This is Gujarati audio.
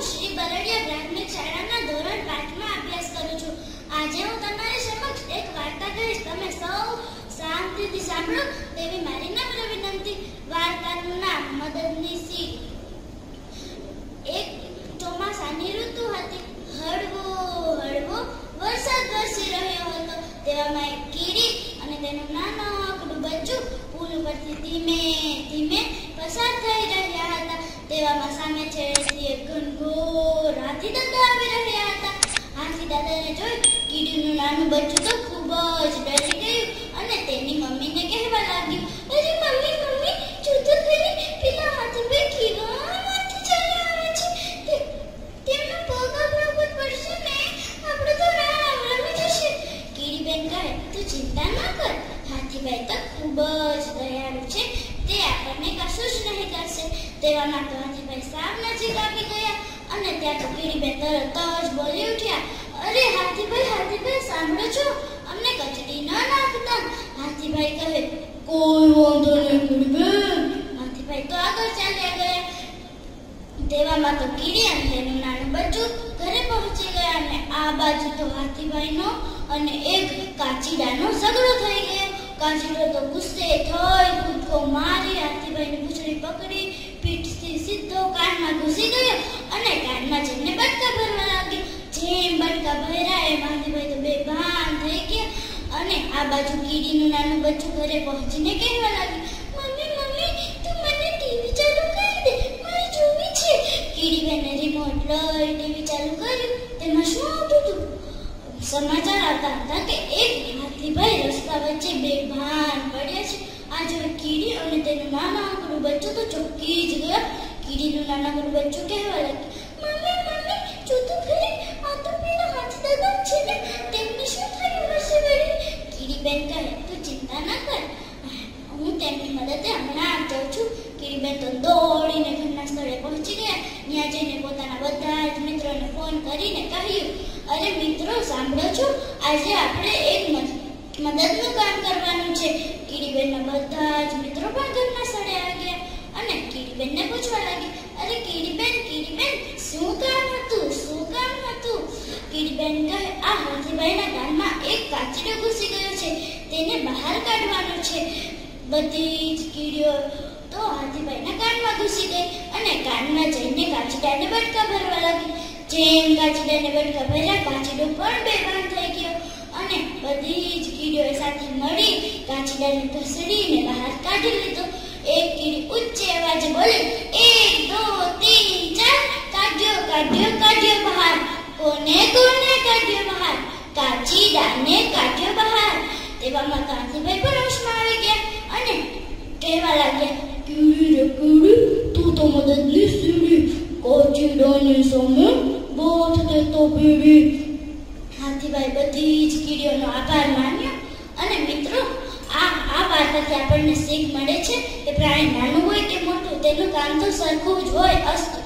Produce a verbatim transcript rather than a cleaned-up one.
શ્રી બરડિયા પ્રાથમિક શાળાના ધોરણ પાંચમાં અભ્યાસ કરું છું. આજે હું તમારી સમક્ષ એક વાર્તા કહીશ. તમે સૌ શાંતિથી સાંભળો તેવી મારી નમ્ર વિનંતી. વાર્તાનું નામ મદદની સીટ. એક ચોમાસાની ઋતુ હતી. હળવો હળવો વરસાદ વરસી રહ્યો હતો. તેવામાં એક કીડી અને તેનું નાનકડું બચ્ચું પુલ ઉપરથી ધીમે ધીમે પસાર થઈ રહ્યા હતા. તેવામાં સામે છેડેથી એક ઘનઘોર હાથી દાદા આવી રહ્યા હતા. હાથી દાદાને જોઈ કીડીનું નાનું બચ્ચું તો ખૂબ જ ડરી ગયું અને તેની મમ્મીને કહેવા લાગ્યું, અરે મમ્મી મમ્મી જો તો ખરી, પેલા હાથી બે કેવા હાથી ચાલી આવે છે. તેમનો પગ આપણા ઉપર પડશે ને, આપણે તો રામ રમી જશે. કીડીબેન કહે, તું ચિંતા ન કર, હાથીભાઈ તો ખૂબ જ દયાળુ છે, તે આપણને કશું જ નહીં કરશે. તેવામાં તો હાથીભાઈ સાવ નજીક આવી ગયા અને ત્યાં તો કીડીબેન તરત જ બોલી ઉઠ્યા, અરે હાથીભાઈ હાથીભાઈ સાંભળો છો, અમને કચડી ન નાખતા. હાથીભાઈ કહે, કોઈ વાંધો નહીં કીડીબેન. હાથીભાઈ તો આગળ ચાલ્યા ગયા. તેવામાં તો કીડી અને તેનું નાનું બચ્ચું ઘરે પહોંચી ગયા અને આ બાજુ તો હાથીભાઈનો અને એક કાચીડાનો ઝઘડો થઈ ગયો. કાચીડો તો ગુસ્સે થઈ કૂદકો મારી હાથીભાઈની પૂંછડી પકડી પીઠથી સીધો કાનમાં ઘૂસી ગયો અને કાનમાં જઈને બટકા ભરવા લાગ્યો. જેમ બટકા ભર્યા એમ હાથીભાઈ તો બેભાન થઈ ગયા અને આ બાજુ કીડીનું નાનું બચ્ચું ઘરે પહોંચીને કહેવા લાગ્યું, મમ્મી મમ્મી તું મને ટીવી ચાલુ કરી દે, મારે જોવી છે. કીડીબેને રિમોટ લઈ ટીવી ચાલુ કર્યું. તેમાં શું આવતું હતું? સમાચાર આવતા હતા કે એક હાથીભાઈ રસ્તા વચ્ચે બેભાન પડ્યા છે. આ જોઈ કીડી અને તેનું નાનકડું બચ્ચું તો ચોંકી જ ગયા. કીડીનું નાનકડું બચ્ચું કહેવા લાગ્યું, મમ્મી મમ્મી જો તો ખરી, આ તો પેલા હાથી દાદા છે ને, તેમને શું થયું હશે વળી? કીડીબેન કહે, તું ચિંતા ન કર, હું તેમની મદદે હમણાં જ જાઉં છું. કીડીબેન તો દોડીને ઘરના સ્થળે પહોંચી ગયા. ત્યાં જઈને પોતાના બધા જ મિત્રોને ફોન કરીને કહ્યું, અરે મિત્રો સાંભળો છો, આજે આપણે એક મદદનું કામ કરવાનું છે. કીડીબેનના બધા જ મિત્રો પણ ઘરના સ્થળે આવી ગયા અને કીડીબેનને પૂછવા લાગી, અરે કીડીબેન કીડીબેન શું કામ હતું, શું કામ હતું? કીડીબેન કહે, આ હાથીભાઈના કાનમાં એક કાચીડો ઘૂસી ગયો છે, તેને બહાર કાઢવાનો છે. બધી જ કીડીઓ તો હાથીભાઈના કાનમાં ઘૂસી ગઈ અને કાનમાં જઈને કાચીડાને બટકા ભરવા લાગી. જેમ કાચીડાને બટકા ભર્યા, કાચીડો પણ બેભાન થઈ ગયો અને બધી જ કીડીઓએ સાથે મળી કાચીડાને ઘસડીને બહાર કાઢી લીધો. એક કીડી ઊંચે અવાજે બોલી, એક દો તીન ચાર, કાઢ્યો કાઢ્યો કાઢ્યો બહાર. કોને કોને કાઢ્યો બહાર? કાચીડાને કાઢ્યો બહાર. તેવામાં હાથીભાઈ પણ હોશમાં આવી ગયા અને કહેવા લાગ્યા, કીડી રે કીડી, તું તો મદદની સીડી, કાચીડાની સામે બોથ દેતો ભીડી. હાથીભાઈ બધી જ કીડીઓનો આભાર માન્યો. અને મિત્રો, આ આ વાર્તાથી આપણને શીખ મળે છે કે પ્રાણી નાનું હોય કે મોટું, તેનું કામ તો સરખું જ હોય. અસ્તુ.